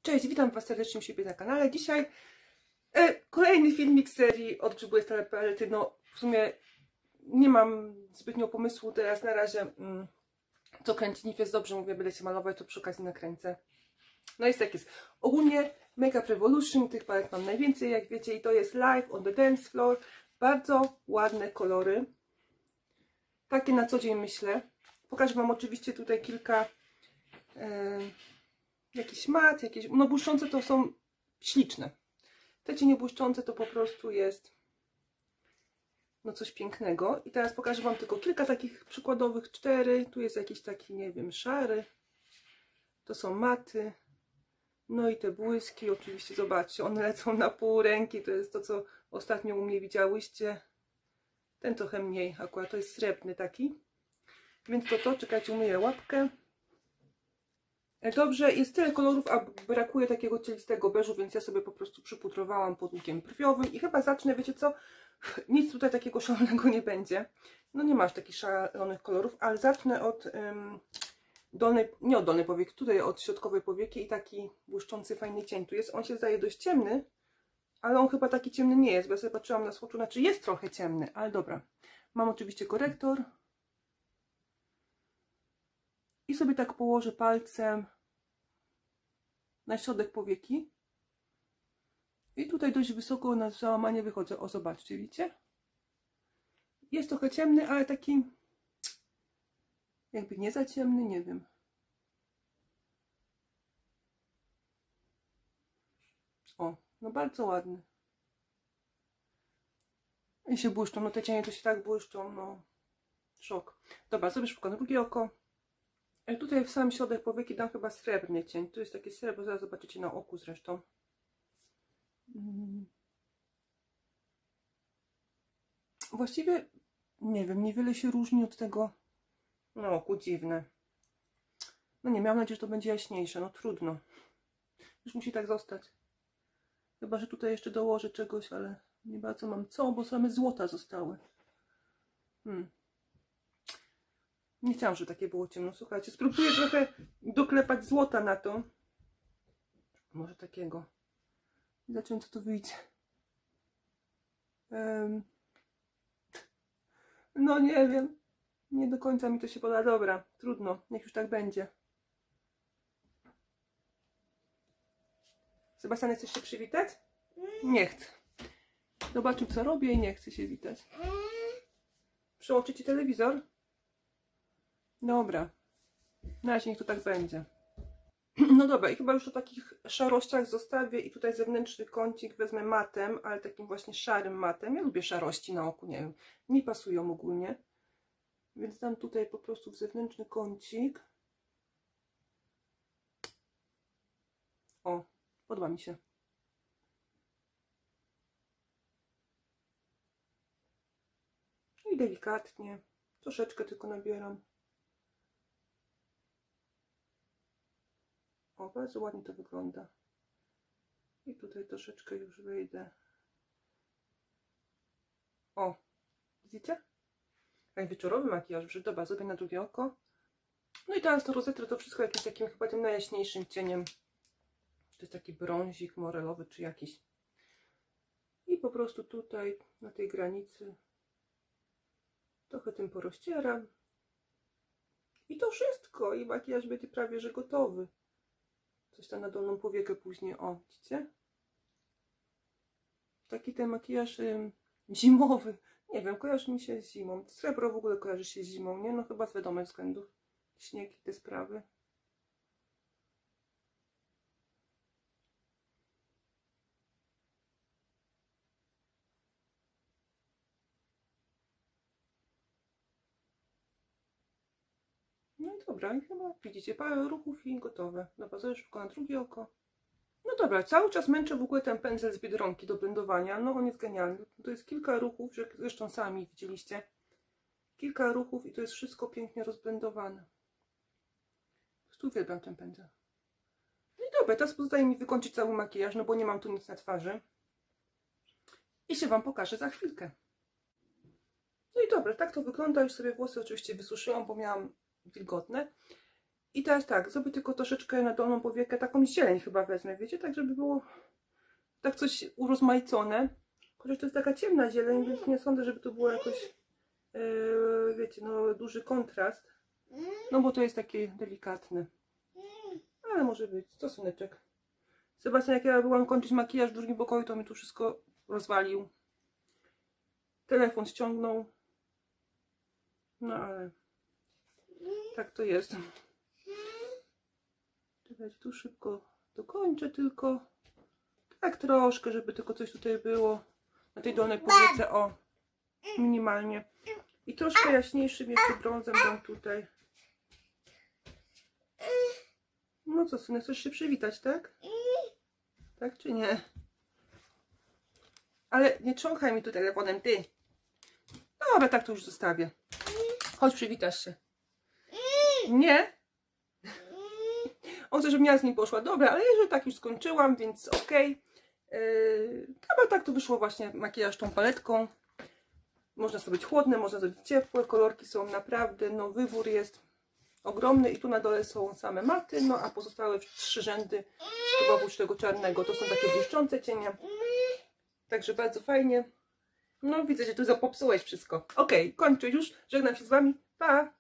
Cześć, witam Was serdecznie u siebie na kanale. Dzisiaj kolejny filmik z serii Odgrzebuję stare palety. No w sumie nie mam zbytnio pomysłu teraz na razie, co kręcić. Nie jest dobrze, mówię, będę się malować, to przy okazji nakręcę. No jest tak jest. Ogólnie Make Up Revolution, tych palet mam najwięcej, jak wiecie, i to jest Live on the Dance Floor. Bardzo ładne kolory. Takie na co dzień myślę. Pokażę Wam oczywiście tutaj kilka jakiś mat, jakieś, no błyszczące to są śliczne. Te cienie błyszczące to po prostu jest no coś pięknego. I teraz pokażę Wam tylko kilka takich przykładowych, 4. Tu jest jakiś taki, nie wiem, szary. To są maty. No i te błyski, oczywiście zobaczcie, one lecą na pół ręki. To jest to, co ostatnio u mnie widziałyście. Ten trochę mniej, akurat to jest srebrny taki. Więc to, czekajcie, umyję łapkę. Dobrze, jest tyle kolorów, a brakuje takiego cielistego beżu, więc ja sobie po prostu przyputrowałam podłukiem brwiowym i chyba zacznę, wiecie co, nic tutaj takiego szalonego nie będzie. No nie masz takich szalonych kolorów, ale zacznę od dolnej, nie od dolnej powieki, tutaj od środkowej powieki i taki błyszczący, fajny cień tu jest. On się zdaje dość ciemny, ale on chyba taki ciemny nie jest, bo ja sobie patrzyłam na swatchu, znaczy jest trochę ciemny, ale dobra. Mam oczywiście korektor. I sobie tak położę palcem na środek powieki. I tutaj dość wysoko na załamanie wychodzę. O, zobaczcie, widzicie? Jest trochę ciemny, ale taki jakby nie za ciemny, nie wiem. O, no bardzo ładny. I się błyszczą, no te cienie to się tak błyszczą, no szok. Dobra, sobie szukam drugie oko. I tutaj w sam środek powieki dam chyba srebrny cień. Tu jest takie srebro, zaraz zobaczycie na oku zresztą. Właściwie, nie wiem, niewiele się różni od tego na oku, dziwne. No nie, miałam nadzieję, że to będzie jaśniejsze, no trudno. Już musi tak zostać. Chyba że tutaj jeszcze dołożę czegoś, ale nie bardzo mam co, bo same złota zostały. Nie chciałam, żeby takie było ciemno. Słuchajcie, spróbuję trochę doklepać złota na to. Może takiego. Zobaczymy, co tu wyjdzie. No nie wiem. Nie do końca mi to się poda. Dobra, trudno. Niech już tak będzie. Sebastian, chcesz się przywitać? Nie chcę. Zobaczył, co robię i nie chce się witać. Przełączyć ci telewizor? Dobra, na razie niech to tak będzie. No dobra, i chyba już o takich szarościach zostawię i tutaj zewnętrzny kącik wezmę matem, ale takim właśnie szarym matem. Ja lubię szarości na oku, nie wiem, mi pasują ogólnie. Więc dam tutaj po prostu w zewnętrzny kącik. O, podoba mi się. I delikatnie, troszeczkę tylko nabieram. O, bardzo ładnie to wygląda. I tutaj troszeczkę już wejdę. O, widzicie? Jak wieczorowy makijaż, że dobra, zrobię na drugie oko. No i teraz to rozetrę to wszystko jakimś takim chyba tym najjaśniejszym cieniem. To jest taki brązik morelowy czy jakiś. I po prostu tutaj, na tej granicy, trochę tym porozcieram. I to wszystko. I makijaż będzie prawie że gotowy. Coś tam na dolną powiekę później, o, widzicie? Taki ten makijaż zimowy. Nie wiem, kojarzy mi się z zimą. Srebro w ogóle kojarzy się z zimą, nie? No chyba z wiadomych względów. Śnieg i te sprawy. No i dobra, i chyba widzicie, parę ruchów i gotowe. Dobra, zaraz szybko na drugie oko. No dobra, cały czas męczę w ogóle ten pędzel z Biedronki do blendowania. No on jest genialny. To jest kilka ruchów, zresztą sami widzieliście. Kilka ruchów i to jest wszystko pięknie rozblendowane. Po prostu uwielbiam ten pędzel. No i dobra, teraz pozostaje mi wykończyć cały makijaż, no bo nie mam tu nic na twarzy. I się Wam pokażę za chwilkę. No i dobra, tak to wygląda. Już sobie włosy oczywiście wysuszyłam, bo miałam wilgotne. I teraz tak, zrobię tylko troszeczkę na dolną powiekę, taką zieleń chyba wezmę, wiecie, tak żeby było tak coś urozmaicone. Chociaż to jest taka ciemna zieleń, więc nie sądzę, żeby to było jakoś, wiecie, no duży kontrast. No bo to jest takie delikatne. Ale może być. Co, syneczek? Sebastian, jak ja byłam kończyć makijaż w drugim pokoju, to mi tu wszystko rozwalił. Telefon ściągnął. No ale tak to jest. Czekajcie, tu szybko dokończę tylko. Tak troszkę, żeby tylko coś tutaj było. Na tej dolnej powiece, o. Minimalnie. I troszkę jaśniejszym jeszcze brązem dam tutaj. No co, synek, chcesz się przywitać, tak? Tak czy nie? Ale nie trząchaj mi tu telefonem, ty. Dobra, tak to już zostawię. Chodź, przywitasz się. Nie? On chce, żebym ja z nim poszła. Dobra, ale jeżeli tak już skończyłam, więc okej. Chyba tak to wyszło właśnie makijaż tą paletką. Można zrobić chłodne, można zrobić ciepłe. Kolorki są naprawdę, no wybór jest ogromny i tu na dole są same maty, no a pozostałe 3 rzędy chyba oprócz tego czarnego. To są takie błyszczące cienie. Także bardzo fajnie. No widzę, że tu zapopsułeś wszystko. Okej, kończę już. Żegnam się z wami. Pa!